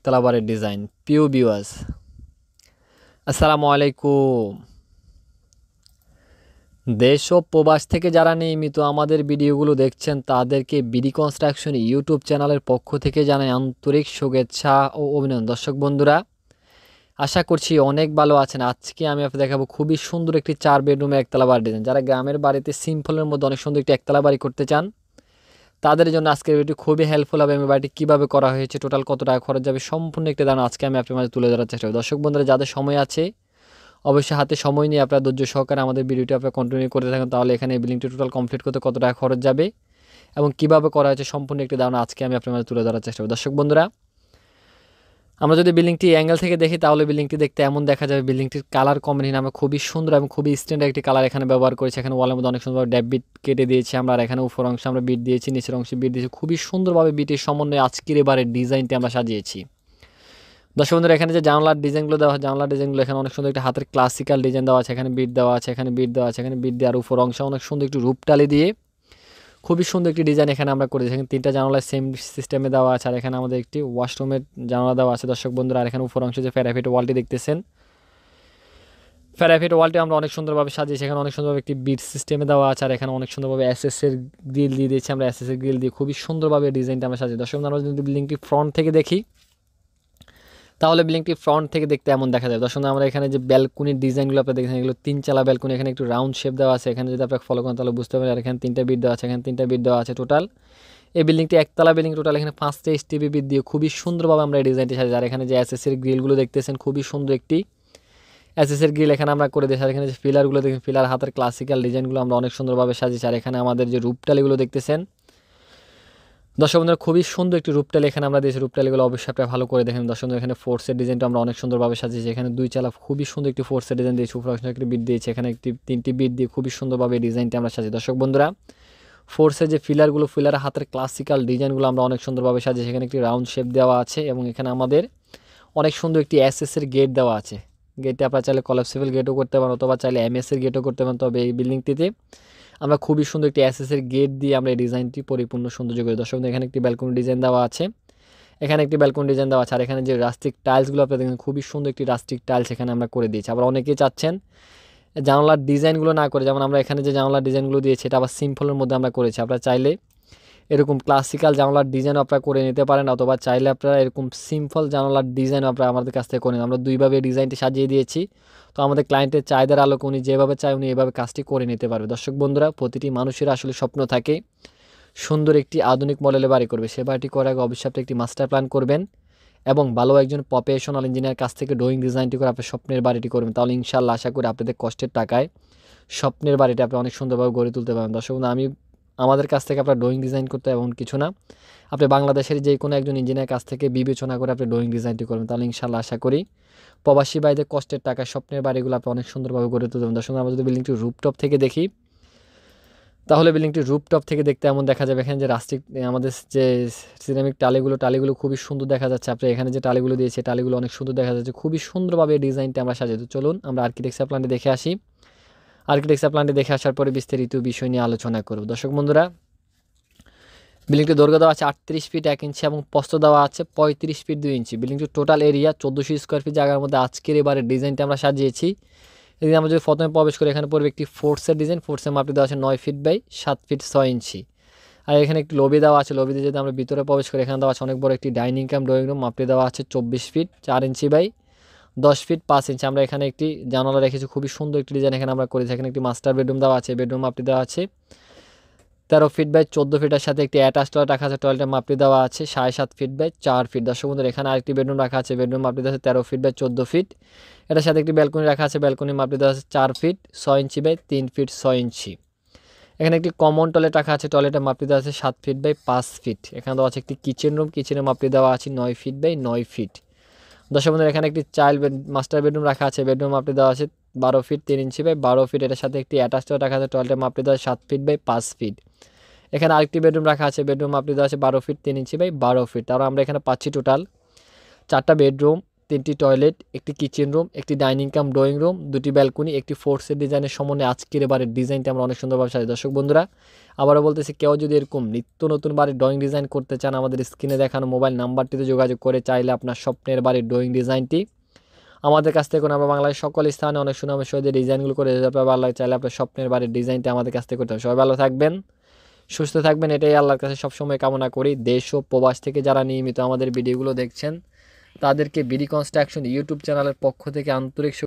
একতলা বাড়ির ডিজাইন। প্রিয় ভিউয়ার্স, আসসালামু আলাইকুম। দেশ ও প্রবাস থেকে যারা নিয়মিত আমাদের ভিডিওগুলো দেখছেন তাদেরকে বিডি কনস্ট্রাকশন ইউটিউব চ্যানেলের পক্ষ থেকে জানাই আন্তরিক শুভেচ্ছা ও অভিনন্দন। দর্শক বন্ধুরা, আশা করছি অনেক ভালো আছেন। আজকে আমি আপনাদের দেখাবো খুবই সুন্দর একটি 4 বেডরুমের একতলা বাড়ি ডিজাইন। যারা গ্রামের বাড়িতে সিম্পলের মধ্যে অনেক সুন্দর একটি একতলা বাড়ি করতে চান তাদের জন্য আজকের ভিডিওটি খুবই হেল্পফুল হবে। আমি বাড়িটি কীভাবে করা হয়েছে, টোটাল কত টাকা খরচ যাবে, সম্পূর্ণ একটি ধারণা আজকে আমি আপনার মাঝে তুলে ধরার চেষ্টা করব। দর্শক বন্ধুরা, যাদের সময় আছে অবশ্যই হাতে সময় নিয়ে আপনার ধৈর্য সহকারে আমাদের ভিডিওটি আপনারা কন্টিনিউ করতে থাকেন, তাহলে এখানে এই বিল্ডিংটি টোটাল কমপ্লিট করতে কত টাকা খরচ যাবে এবং কীভাবে করা হয়েছে সম্পূর্ণ একটি ধারণা আজকে আমি আপনার মাঝে তুলে ধরার চেষ্টা করব। দর্শক বন্ধুরা, আমরা যদি বিল্ডিংটি অ্যাঙ্গেল থেকে দেখি তাহলে বিল্ডিংটি দেখতে এমন দেখা যাবে। বিল্ডিংটির কালার কম্বিনেশন আমরা খুবই সুন্দর এবং খুবই স্ট্যান্ডার্ড একটি কালার এখানে ব্যবহার করেছি। এখানে ওয়ালের মধ্যে অনেক সুন্দরভাবে ড্যাব বিট কেটে দিয়েছি আমরা, আর এখানে উপর অংশে আমরা বিট দিয়েছি, নিচের অংশে বিট দিয়েছি। খুবই সুন্দরভাবে বিটের সমন্বয়ে আজকের এবারের ডিজাইনটি আমরা সাজিয়েছি। দর্শক বন্ধুরা, এখানে যে জানলার ডিজাইনগুলো দেওয়া হয়, জানলার ডিজাইনগুলো এখানে অনেক সুন্দর একটা হাতের ক্লাসিক্যাল ডিজাইন দেওয়া আছে। এখানে বিট দেওয়া আছে, এখানে বিট দেওয়া আছে, এখানে বিট দেওয়ার উপর অংশে অনেক সুন্দর একটি রূপটালি দিয়ে খুবই সুন্দর একটি ডিজাইন এখানে আমরা করেছি। এখানে 3টা জানালা সেম সিস্টেমে দেওয়া আছে, আর এখানে আমাদের একটি ওয়াশরুমের জানালা দেওয়া আছে। দর্শক বন্ধুরা, আর এখানে উপর অংশে যে প্যারাফিট ওয়ালটি দেখতেছেন, প্যারাফিট ওয়ালটি আমরা অনেক সুন্দরভাবে সাজিয়েছি। এখানে অনেক সুন্দরভাবে একটি বিট সিস্টেমে দেওয়া আছে, আর এখানে অনেক সুন্দরভাবে এসএসের গ্রিল দিয়ে দিয়েছি আমরা। এসএসের গ্রিল দিয়ে খুবই সুন্দরভাবে ডিজাইনটা আমরা সাজিয়েছি। দর্শক বন্ধুরা, আমরা যদি বিল্ডিংটি ফ্রন্ট থেকে দেখি তাহলে বিল্ডিংটি ফ্রন্ট থেকে দেখতে এমন দেখা যায়। দর্শক, আমরা এখানে যে ব্যালকনির ডিজাইনগুলো আপনারা দেখেন, এগুলো 3 চালা ব্যালকনি। এখানে একটু রাউন্ড শেপ দেওয়া আছে, এখানে যদি আপনারা ফলো করেন তাহলে বুঝতে পারেন। আর এখানে 3টা বিট দেওয়া আছে, এখানে 3টা বিট দেওয়া আছে। টোটাল এই বিল্ডিংটি একতলা বিল্ডিং, টোটাল এখানে 5টা স্টিপি বিট দিয়ে খুবই সুন্দরভাবে আমরা এই ডিজাইনটি সাজিয়েছি। আর এখানে যে এসএসের গ্রিলগুলো দেখতেছেন, খুবই সুন্দর একটি এসএসের গ্রিল এখানে আমরা করে দিয়েছি। আর এখানে যে পিলারগুলো দেখেন, পিলার হাতের ক্লাসিক্যাল ডিজাইনগুলো আমরা অনেক সুন্দরভাবে সাজিয়েছি। আর এখানে আমাদের যে রূপটালিগুলো দেখতেছেন দর্শক বন্ধুরা, খুবই সুন্দর একটি রূপটালি এখানে আমরা দিয়েছি। রূপটালিগুলো অবশ্যই আপনারা ভালো করে দেখেন। দর্শক বন্ধুরা, এখানে ফোর্সের ডিজাইনটা আমরা অনেক সুন্দরভাবে সাজিয়েছি। এখানে 2 চালা খুবই সুন্দর একটি ফোর্সের ডিজাইন দিয়েছি, উপর অংশে একটি বিট দিয়েছি, এখানে 3টি বিট দিয়ে খুবই সুন্দরভাবে ডিজাইনটা আমরা সাজিয়েছি। দর্শক বন্ধুরা, ফোর্সের যে পিলারগুলো, পিলারের হাতের ক্লাসিক্যাল ডিজাইনগুলো আমরা অনেক সুন্দরভাবে সাজিয়েছি। এখানে একটি রাউন্ড শেপ দেওয়া আছে এবং এখানে আমাদের অনেক সুন্দর একটি এসএসের গেট দেওয়া আছে। গেটটা আপনারা চাইলে কলাপসিবল গেটও করতে পারেন অথবা চাইলে এমএসের গেটও করতে পারেন। তবে এই বিল্ডিংটিতে আমরা খুবই সুন্দর একটি এসএসের গেট দিয়ে আমরা এই ডিজাইনটি পরিপূর্ণ সৌন্দর্য করি। দর্শক, এখানে একটি ব্যালকনি ডিজাইন দেওয়া আছে, এখানে একটি ব্যালকনি ডিজাইন দেওয়া আছে। আর এখানে যে রাস্টিক টাইলসগুলো আপনারা দেখেন, খুবই সুন্দর একটি রাস্টিক টাইলস এখানে আমরা করে দিয়েছি। আবার অনেকেই চাচ্ছেন জানলার ডিজাইনগুলো না করে, যেমন আমরা এখানে যে জানলার ডিজাইনগুলো দিয়েছি এটা আবার সিম্পলের মধ্যে আমরা করেছি। আপনারা চাইলে এরকম ক্লাসিক্যাল জানলার ডিজাইন আপনারা করে নিতে পারেন, অথবা চাইলে আপনারা এরকম সিম্পল জানলার ডিজাইন আপনারা আমাদের কাছ থেকে করে নিন। আমরা দুইভাবে ডিজাইনটি সাজিয়ে দিয়েছি। তো আমাদের ক্লায়েন্টের চাহিদার আলোকে উনি যেভাবে চায় উনি এভাবে কাজটি করে নিতে পারবে। দর্শক বন্ধুরা, প্রতিটি মানুষের আসলে স্বপ্ন থাকে সুন্দর একটি আধুনিক মডেলে বাড়ি করবে। সে বাড়িটি করার আগে অবশ্যই আপনি একটি মাস্টার প্ল্যান করবেন এবং ভালো একজন প্রফেশনাল ইঞ্জিনিয়ার কাছ থেকে ড্রয়িং ডিজাইনটি করে আপনার স্বপ্নের বাড়িটি করবেন। তাহলে ইনশাআল্লাহ আশা করি আপনাদের কষ্টের টাকায় স্বপ্নের বাড়িটা আপনি অনেক সুন্দরভাবে গড়ে তুলতে পারবেন। দর্শক বন্ধু, আমাদের কাছ থেকে আপনার ড্রয়িং ডিজাইন করতে এমন কিছু না, আপনি বাংলাদেশের যে কোনো একজন ইঞ্জিনিয়ার কাছ থেকে বিবেচনা করে আপনি ড্রয়িং ডিজাইনটি করবেন। তাহলে ইনশাআল্লাহ আশা করি প্রবাসী ভাইদের কষ্টের টাকায় স্বপ্নের বাড়িগুলো আপনি অনেক সুন্দরভাবে গড়ে তুলতে পারবেন। দর্শক, আমরা যদি বিল্ডিংটি রুপটপ থেকে দেখি তাহলে বিল্ডিংটি রুপটপ থেকে দেখতে এমন দেখা যাবে। এখানে যে রাস্টিক আমাদের যে সিরামিক টালিগুলো খুবই সুন্দর দেখা যাচ্ছে। আপনি এখানে যে টালিগুলো দিয়েছে টালিগুলো অনেক সুন্দর দেখা যাচ্ছে। খুবই সুন্দরভাবে ডিজাইনটা আমরা সাজিয়ে দিই। চলুন আমরা আর্কিটেকচার প্ল্যানটি দেখে আসি। আর্কিটেকচার প্ল্যানটি দেখে আসার পরে বিস্তারিত বিষয় নিয়ে আলোচনা করব। দর্শক বন্ধুরা, বিল্ডিংটি দৈর্ঘ্য দেওয়া আছে 38 ফিট 1 ইঞ্চি এবং প্রস্থ দেওয়া আছে 35 ফিট 2 ইঞ্চি। বিল্ডিংটির টোটাল এরিয়া 1400 স্কোয়ার ফিট জায়গার মধ্যে আজকের এবারে ডিজাইনটা আমরা সাজিয়েছি। এদিকে আমরা যদি প্রথমে প্রবেশ করি, এখানে পড়বে একটি ফোর্সের ডিজাইন। ফোর্সের মাপটি দেওয়া আছে 9 ফিট বাই 7 ফিট 6 ইঞ্চি। আর এখানে একটি লবি দেওয়া আছে। লবিতে যদি আমরা ভিতরে প্রবেশ করি, এখানে দেওয়া আছে অনেক বড় একটি ডাইনিং কাম ড্রয়িং রুম। মাপটি দেওয়া আছে 24 feet 4 inch by 10 feet 5 inch. আমরা এখানে একটি জানালা রেখেছি, খুবই সুন্দর একটি ডিজাইন এখানে আমরা করেছি। এখানে একটি মাস্টার বেডরুম দেওয়া আছে। বেডরুম মাপটি দেওয়া আছে 13 ফিট বাই 14 ফিটের সাথে একটি অ্যাটাচ টয়লেট রাখা আছে। টয়লেটের মাপটি দেওয়া আছে 7.5 ফিট বাই 4 ফিট। দর্শক বন্ধুরা, এখানে আরেকটি বেডরুম রাখা আছে। বেডরুম মাপটি দেওয়া আছে 13 ফিট বাই 14 ফিট। এটার সাথে একটি ব্যালকনি রাখা আছে। ব্যালকনির মাপটি দেওয়া আছে 4 feet 6 inch by 3 feet 6 inch. এখানে একটি কমন টয়লেট রাখা আছে। টয়লেটের মাপটি দেওয়া আছে 7 ফিট বাই 5 ফিট। এখানে দেওয়া আছে একটি কিচেন রুম। কিচেনের মাপটি দেওয়া আছে 9 ফিট বাই 9 ফিট। দর্শক বন্ধুরা, এখানে একটি মাস্টার বেডরুম রাখা আছে। বেডরুম মাপটি দেওয়া আছে 12 ফিট 3 ইঞ্চি বাই 12 ফিট। এটার সাথে একটি অ্যাটাচ টয়লেট রাখা আছে। টয়লেটের মাপটি দেওয়া আছে 7 ফিট বাই 5 ফিট। এখানে আরেকটি বেডরুম রাখা আছে। বেডরুম মাপটি দেওয়া আছে 12 ফিট 3 ইঞ্চি বাই 12 ফিট। তারপর আমরা এখানে পাচ্ছি টোটাল 4টা বেডরুম, 3টি টয়লেট, একটি কিচেন রুম, একটি ডাইনিং কাম ড্রয়িং রুম, 2টি ব্যালকনি, একটি ফোর্সের ডিজাইনের সমন্বয়ে আজকের বাড়ির ডিজাইনটা আমরা অনেক সুন্দরভাবে সাজাই। দর্শক বন্ধুরা, আবারও বলতেছি, কেউ যদি এরকম নিত্য নতুন বাড়ির ড্রয়িং ডিজাইন করতে চান, আমাদের স্ক্রিনে দেখানো মোবাইল নাম্বারটিতে যোগাযোগ করে চাইলে আপনার স্বপ্নের বাড়ির ড্রয়িং ডিজাইনটি আমাদের কাছ থেকে আমরা বাংলাদেশের সকল স্থানে অনেক সুনামের সহিত ডিজাইনগুলো করে ভালো চাইলে আপনার স্বপ্নের বাড়ির ডিজাইনটা আমাদের কাছ থেকে করতে হবে। সবাই ভালো থাকবেন, সুস্থ থাকবেন, এটাই আল্লাহর কাছে সবসময় কামনা করি। দেশ ও প্রবাস থেকে যারা নিয়মিত আমাদের ভিডিওগুলো দেখছেন তাদেরকে বিডি কনস্ট্রাকশন ইউটিউব চ্যানেলের পক্ষ থেকে আন্তরিক